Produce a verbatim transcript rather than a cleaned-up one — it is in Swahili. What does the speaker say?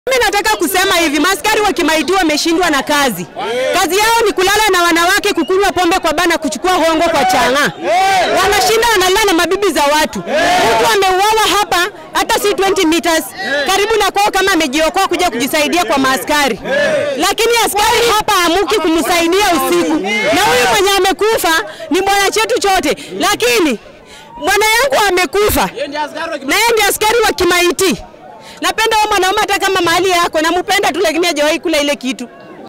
Mimi nataka kusema hivi, maskari wa Kimaet wameshindwa na kazi. Kazi yao ni kulala na wanawake, kukunywa pombe kwa bana, kuchukua hongo kwa changa. Wanashinda wanalala na mabibi za watu. Mtu ameuawa hapa hata si twenty meters karibu na kwao kama amejiokoa kuja kujisaidia kwa maskari. Lakini askari hapa amuki kumsaidia usiku. Na huyu mwenye amekufa ni bwana chetu chote. Lakini bwana yangu amekufa. Na yeye ndiye askari wa Kimaet. Napenda huyo mwanaume hata kama mahali yako, nampenda tu, lakini hajawahi kula ile kitu.